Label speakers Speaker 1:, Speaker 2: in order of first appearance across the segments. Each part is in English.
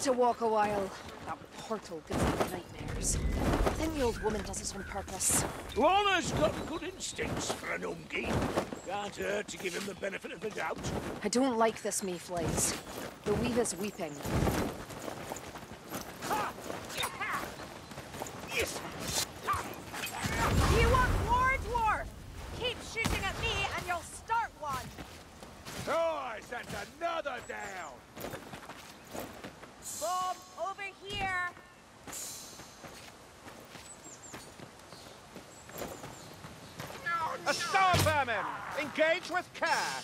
Speaker 1: to walk a while. That portal gives me nightmares. I think the old woman does it on purpose.
Speaker 2: Lorna's got good instincts for an ungie. Can't hurt to give him the benefit of the doubt.
Speaker 1: I don't like this, mayflies. The weave is weeping.
Speaker 3: You want war, dwarf? Keep shooting at me and you'll start one.
Speaker 2: Nice, that's another down.
Speaker 3: Bob, over here.
Speaker 4: A star vermin! Engage with care!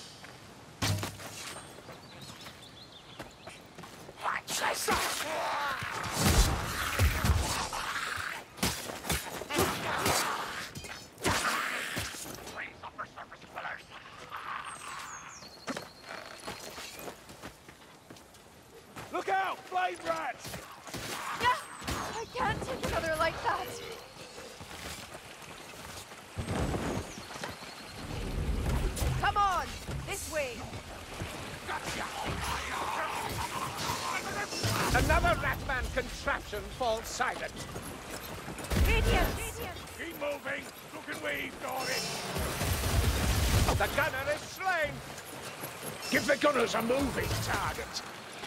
Speaker 2: Look out, flame rats!
Speaker 3: I can't take another like that. Come on, this way.
Speaker 4: Another Ratman contraption falls silent.
Speaker 3: Radiant.
Speaker 2: Keep moving. Look and weave, got it.
Speaker 4: The gunner is slain.
Speaker 2: Give the gunners a moving target.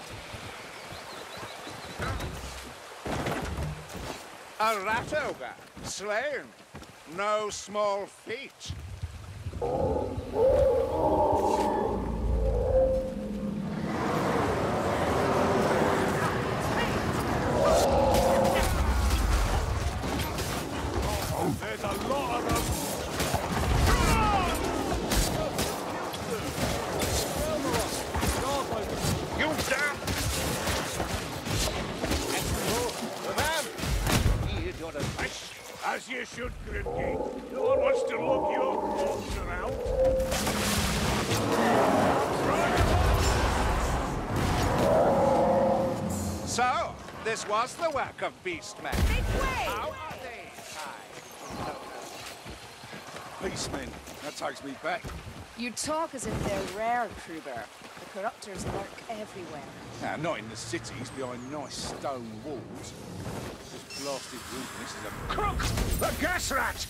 Speaker 4: A rat ogre, slain. No small feat.
Speaker 2: There's a lot of them.
Speaker 4: You damn! Man! Heed your advice.
Speaker 2: As you should, Grimgate. No one wants to look your corpse around.
Speaker 4: So, this was the work of Beastmen.
Speaker 3: Make way.
Speaker 4: How are they?
Speaker 5: Beastmen. That takes me back.
Speaker 1: You talk as if they're rare, Kruber. The corruptors lurk everywhere.
Speaker 5: Now, not in the cities, behind nice stone walls. This blasted wilderness is a...
Speaker 2: Crook! The gas rat!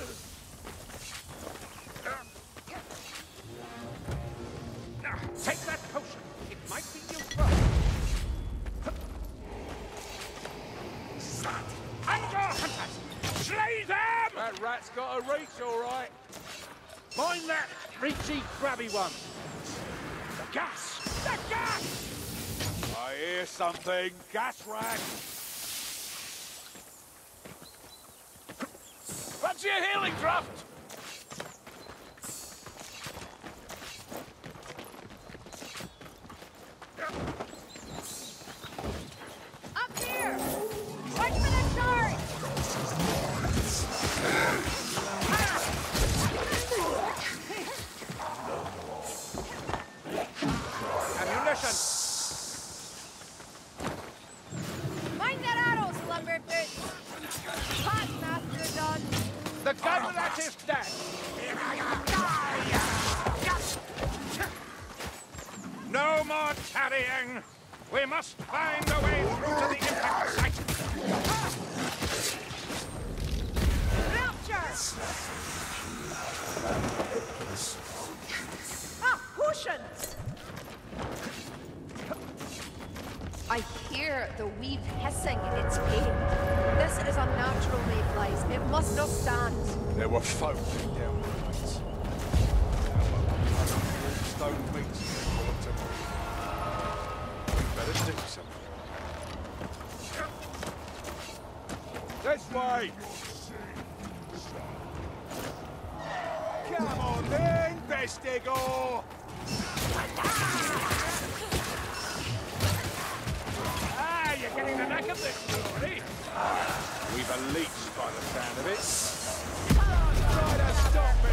Speaker 4: Take that potion. It might be useful.
Speaker 2: Under! Slay them!
Speaker 6: That rat's got a reach, all right.
Speaker 2: Mind that reachy, grabby one. The gas! The gas! I hear something. Gas rat! Fancy a healing draft?
Speaker 3: Up here. Watch for the charge.
Speaker 4: Ammunition.
Speaker 3: Mind that arrow, slumberboots. Hot master done.
Speaker 4: The gun rat is dead. No more tarrying. We must find a way through to the impact site.
Speaker 3: Rapture. Ah, potions.
Speaker 1: I hear the weave hissing in its pain. This is unnatural, mayflies. It must not stand.
Speaker 5: There were folk down the heights. Stone meats. Better stick something.
Speaker 2: This way! Come on then, Bestigo! Ah, you're getting the knack of this story.
Speaker 5: We've a leech by the sound of it.
Speaker 2: Try to stop me!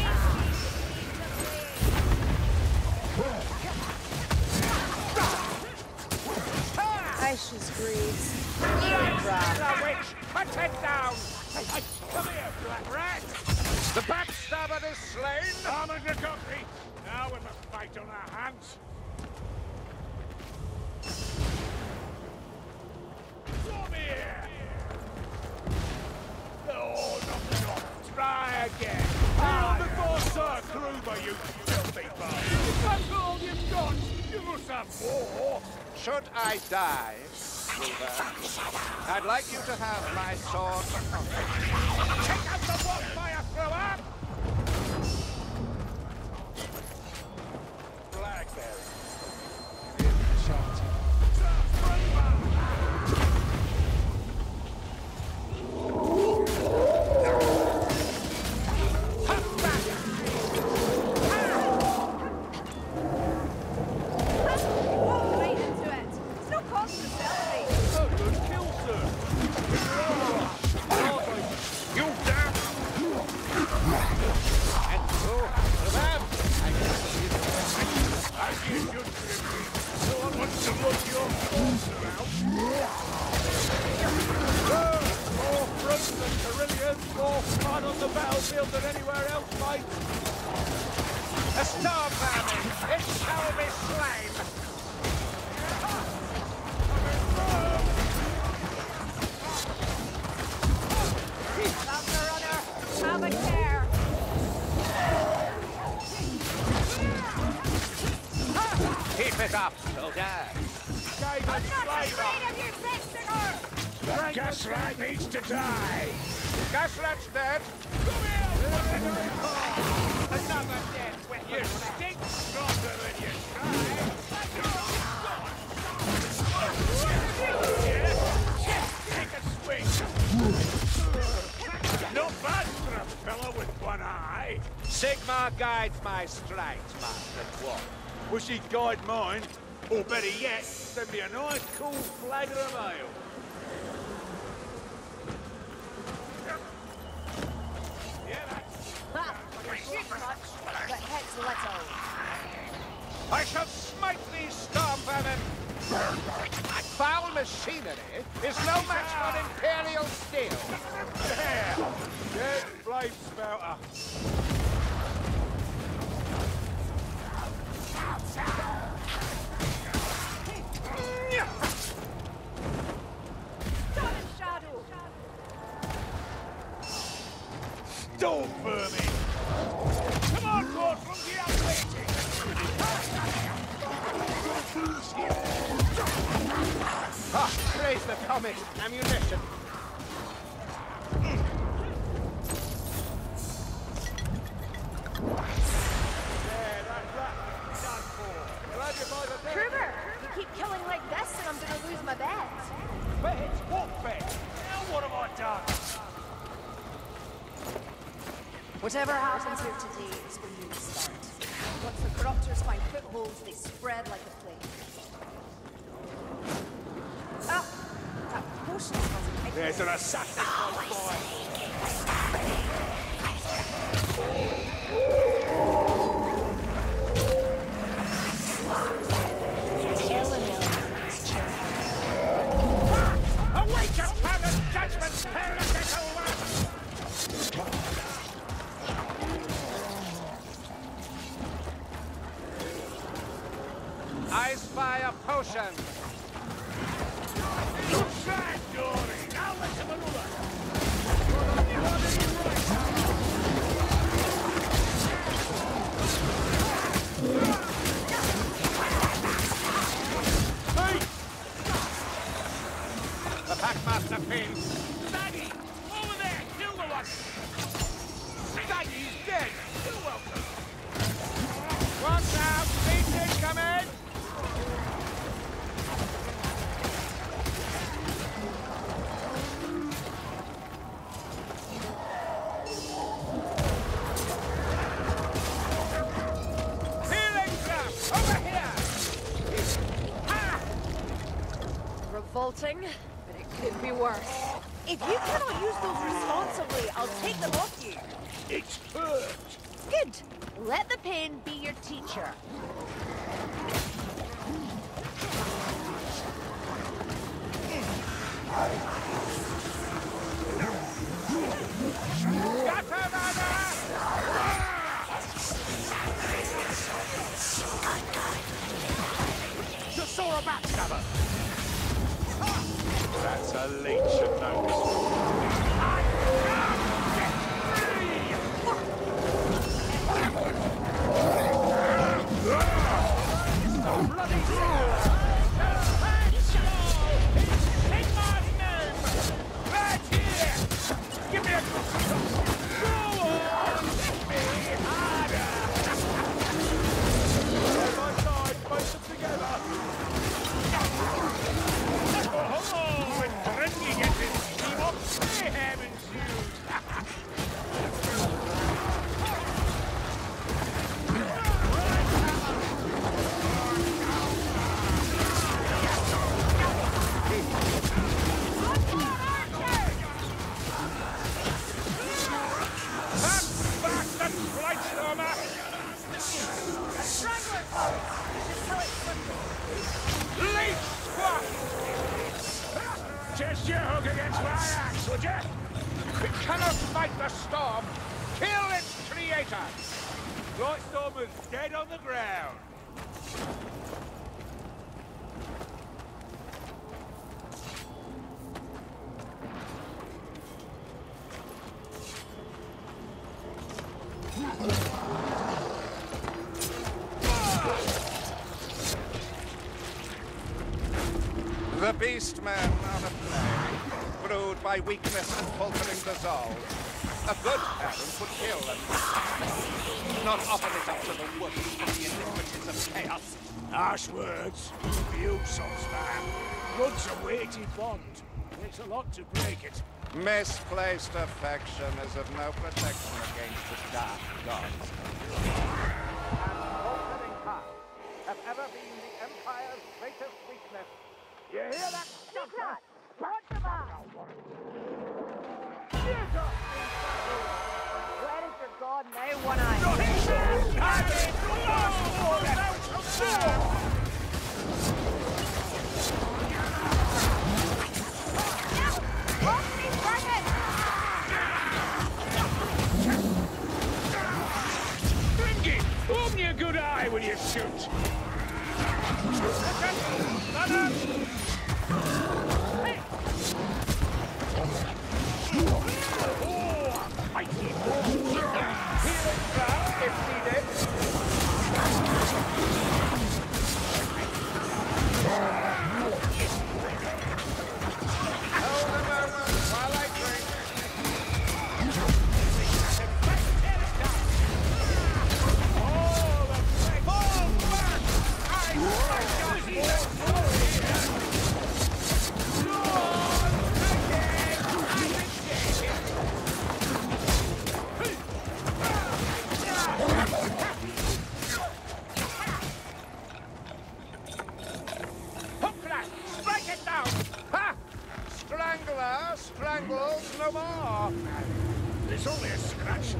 Speaker 1: Aisha's greaves.
Speaker 4: The witch, put it down.
Speaker 2: Hey, come here, black rat!
Speaker 4: The backstabber is slain.
Speaker 2: Armor Gagotri! Now we must fight on our hands.
Speaker 4: you filthy bastard!
Speaker 2: That's all you've got! Give us some more!
Speaker 4: Should I die, Silver, I'd like you to have my sword for comfort. Take out the bonfire thrower!
Speaker 2: Blackberry.
Speaker 1: Walk right into it. It's no cause to celebrate.
Speaker 2: Oh, good kill, sir.
Speaker 4: You damn! And so, them!
Speaker 2: As you should, Grimby. No one wants to look your corpse around. More fruits than Carillion, more fun on the battlefield than anywhere else, mate.
Speaker 4: A storm vermin! It shall be slain!
Speaker 3: That's the runner. Have a care.
Speaker 4: Keep it up, soldier!
Speaker 3: I'm not afraid of you, sex singer.
Speaker 2: Gasrat needs to die.
Speaker 4: Gasrat's dead!
Speaker 2: Another death when you stink stronger than you Take a swing. Not bad for a fellow with one eye.
Speaker 4: Sigmar guides my strikes, Master Dwarf.
Speaker 2: Wish he'd guide mine. Or better yet, send me a nice cool flagon of ale. Yeah, that's...
Speaker 1: Ha! You shoot much, but hits little.
Speaker 4: I shall smite these storm vermin! Foul machinery is no match for Imperial steel!
Speaker 2: Yeah! Dead flame spouter.
Speaker 3: Sun and shadow.
Speaker 2: Storm vermin! Come on, Lord, from the outwaiting!
Speaker 4: Ah, praise the comet ammunition!
Speaker 2: Yeah, that rat is done for. We'll have you by the dead.
Speaker 1: Kruger, you keep killing like this and I'm gonna lose my bet.
Speaker 2: Bet? What bet? Now what have I done?
Speaker 1: Whatever happens here today is where you start. Once the corruptors find footholds, they spread like a plague. Ah! That potion smells like
Speaker 2: There's an assassin close by.
Speaker 4: Awake your pagan judgment, heretical one! I spy a potion!
Speaker 2: Sad Dory! Now let's have another! Hey!
Speaker 4: The Packmaster pins!
Speaker 2: Staggy! Over there! Kill the one! Staggy's dead! You're welcome!
Speaker 4: Watch out! Beating coming! Healing trap! Over here!
Speaker 1: revolting, but it could be worse. If you cannot use those responsibly, I'll take them off you.
Speaker 2: It's hurt!
Speaker 1: Good. Let the pain be your teacher.
Speaker 2: You saw a backstabber! That's a leech of notice. Test your hook against my axe, would you?
Speaker 4: We cannot fight the storm. Kill its creator.
Speaker 2: Lightstormer's dead on the ground.
Speaker 4: The Beastmen are a plague, brewed by weakness and faltering resolve. A good parent would kill them, not offer it up to the wolves for the iniquities of chaos.
Speaker 2: Harsh words. For you, Saltzman. Blood's a weighty bond. Takes a lot to break it.
Speaker 4: Misplaced affection is of no protection against the dark gods. And faltering hearts have ever been the Empire's greatest weakness. You hear that?
Speaker 3: Secret! Watch them out! Where is your god now, One Eye?
Speaker 2: Bring it! Open your good eye when you shoot.
Speaker 4: Strangles no more.
Speaker 2: It's only a scratch.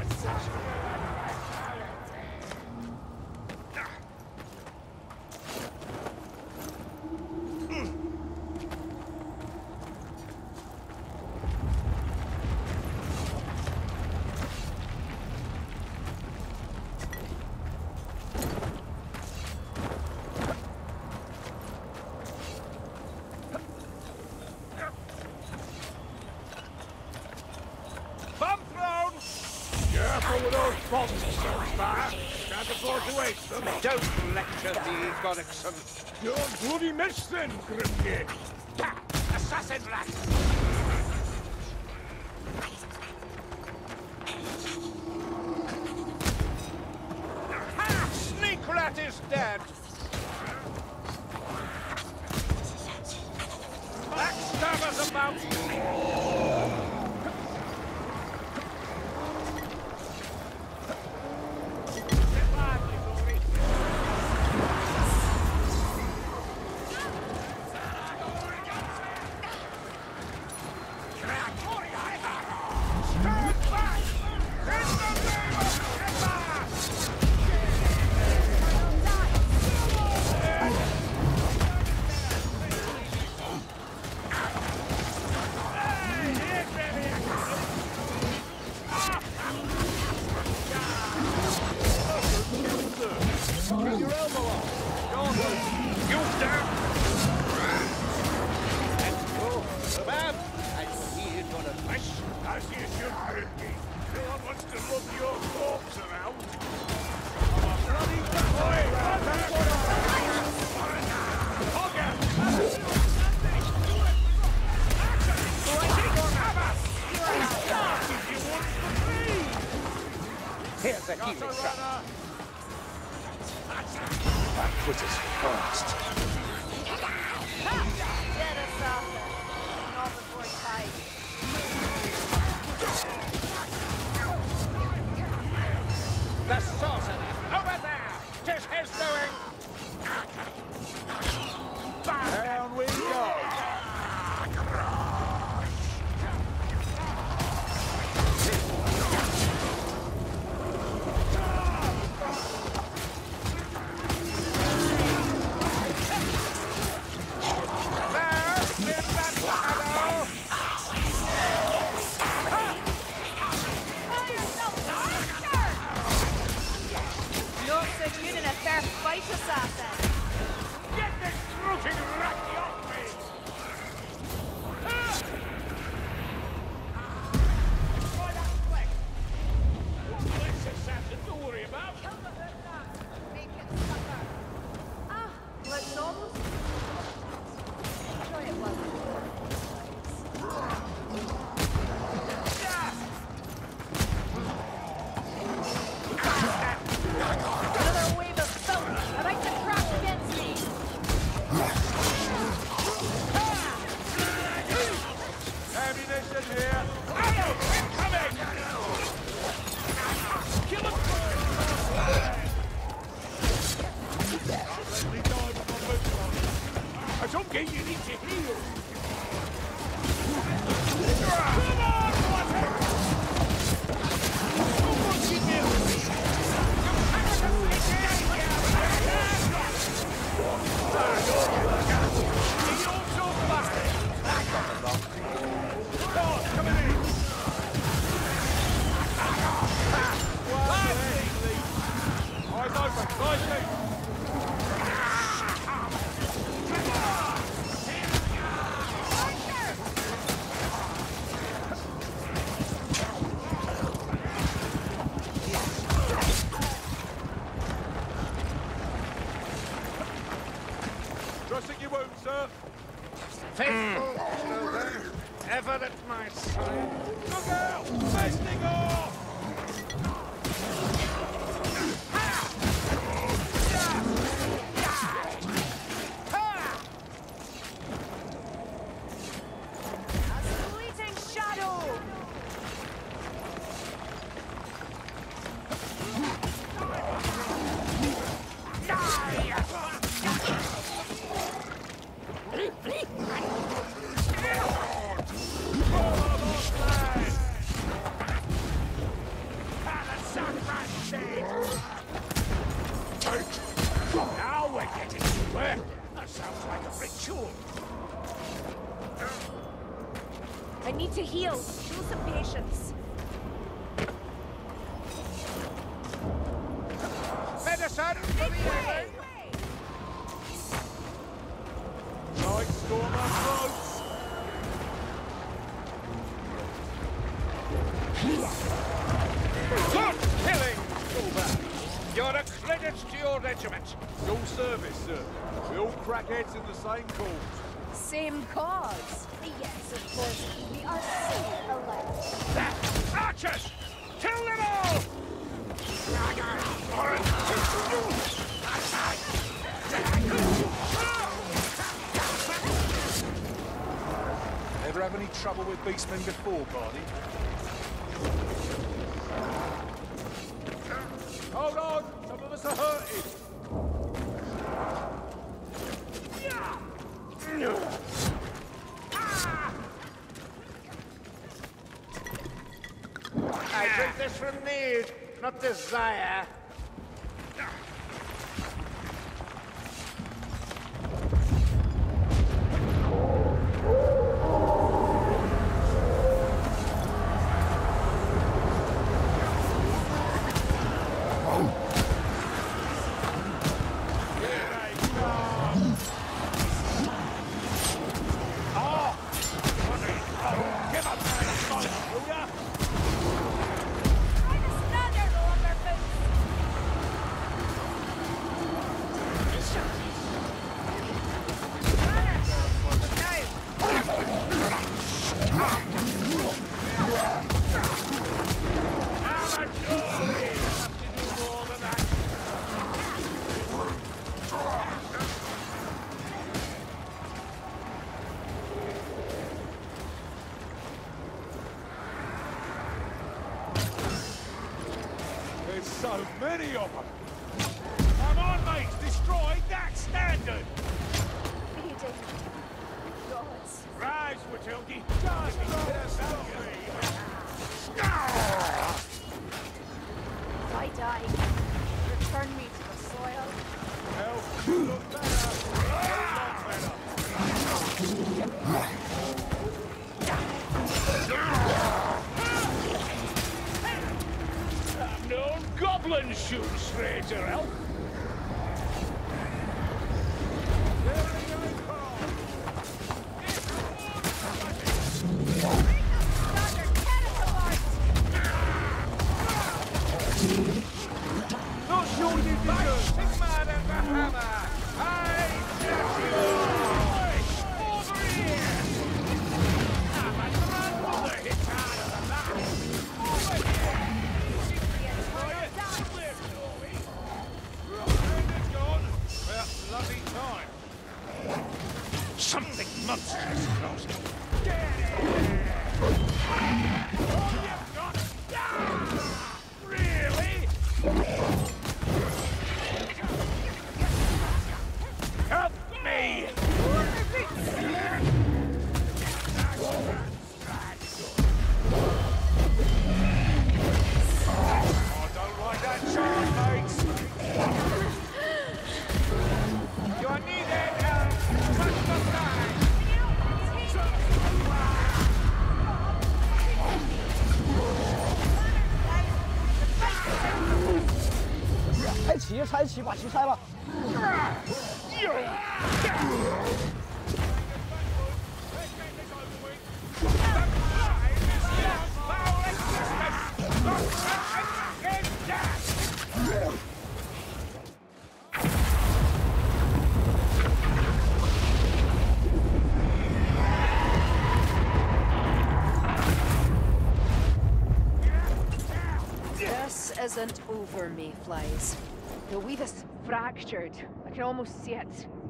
Speaker 4: Don't lecture me, Gorrickson.
Speaker 2: You're bloody miss then, Grimgate.
Speaker 4: Assassin rat! Ha! Sneak rat is dead! Backstabber's about! Here's a healing shot.
Speaker 5: That put us fast.
Speaker 3: Dead assassin. Not before he dies.
Speaker 4: The sorcerer! Over there! 'Tis his doing!
Speaker 2: Down we go. Dressing your wound, sir.
Speaker 4: Faithful children, ever at my side.
Speaker 2: Look out! Festing off!
Speaker 3: A fleeting shadow!
Speaker 2: Now we're getting somewhere. That sounds like a ritual.
Speaker 3: I need to heal. Show some patience.
Speaker 4: Medicine for the healing.
Speaker 2: Right, storm our throats.
Speaker 4: Good killing, Silver. You're a credit to your regiment.
Speaker 2: Your service, sir. We all crackheads in the same cause.
Speaker 1: Same cause. Yes, of course. We are so alike.
Speaker 2: Archers! Kill them all!
Speaker 5: Ever have any trouble with beastmen before, Barney?
Speaker 2: Hold on! Some of us are hurted!
Speaker 4: I drink this from need, not desire.
Speaker 2: There's so many of them! Come on, mates! Destroy that standard!
Speaker 1: Bleeding. Gods.
Speaker 2: Rise, Witilgi! Just
Speaker 1: If I die, return me to the soil.
Speaker 2: Help you look better! A lot better! No goblin shoots, Stranger Elf! Not sure you deserve
Speaker 4: Big man and the hammer. I get you.
Speaker 2: over here! I'm a grandmother hit out of the map! Over here! Well, bloody time. Something monstrous close. Get it! All you've got! Ah! Really? Help me!
Speaker 7: 拆起吧，去拆吧。
Speaker 1: This isn't over, Mayflies. The weave is fractured. I can almost see it.